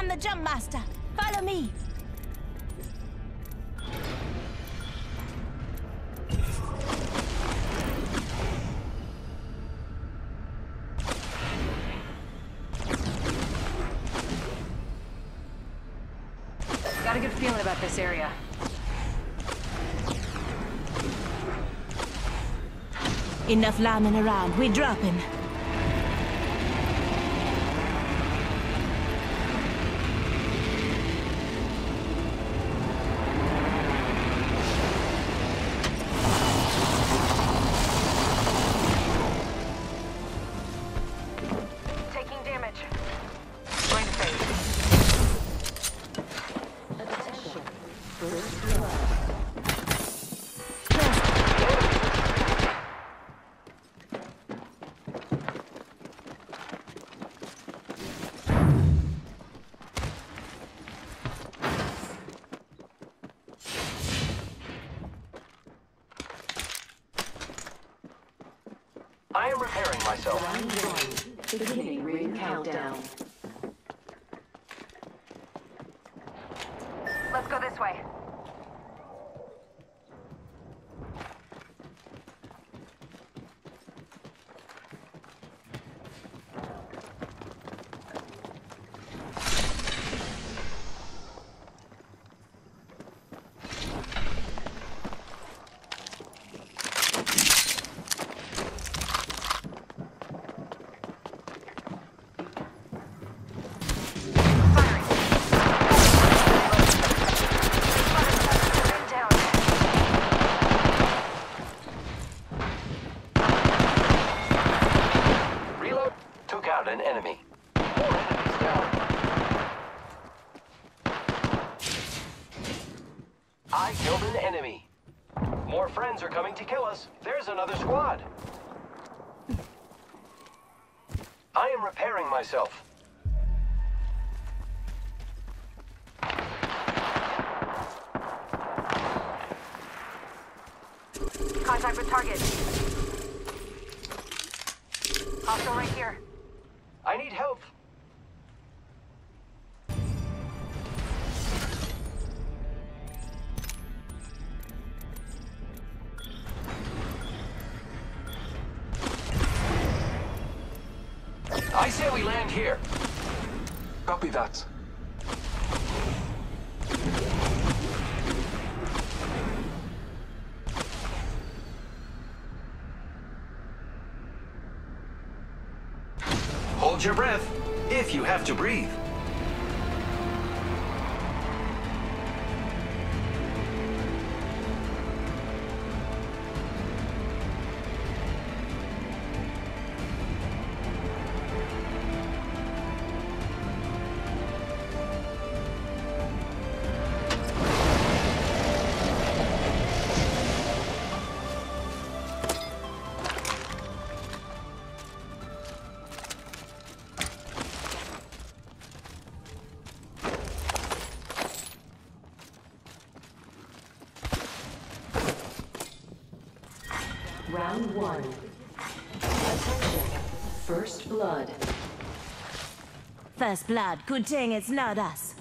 I'm the jump master. Follow me. Got a good feeling about this area. Enough lambing around. We're dropping. Taking damage. Going to fade. Attention. First blood. I am repairing myself. Round 1. Beginning ring countdown. Let's go this way. An enemy. More enemies down. I killed an enemy. More friends are coming to kill us. There's another squad. I am repairing myself. Contact with target. Hostile right here. I need help. I say we land here. Copy that. Hold your breath, if you have to breathe. Round 1. Attention. First blood. First blood. Good thing it's not us.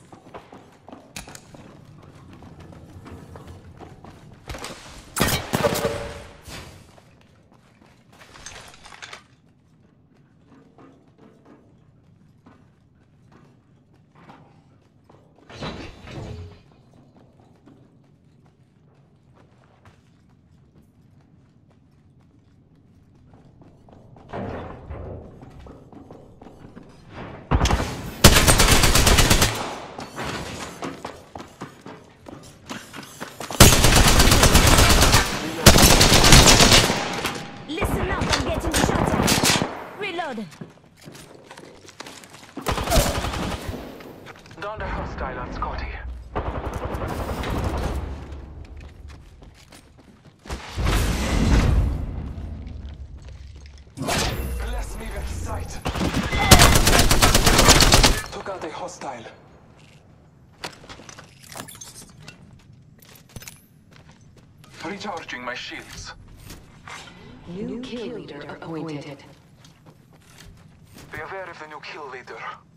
Listen up, I'm getting shot at. Reloading. Down the hostile on Scotty. Bless me with sight. Took out a hostile. Recharging my shields. New kill leader appointed. Be aware of the new kill leader.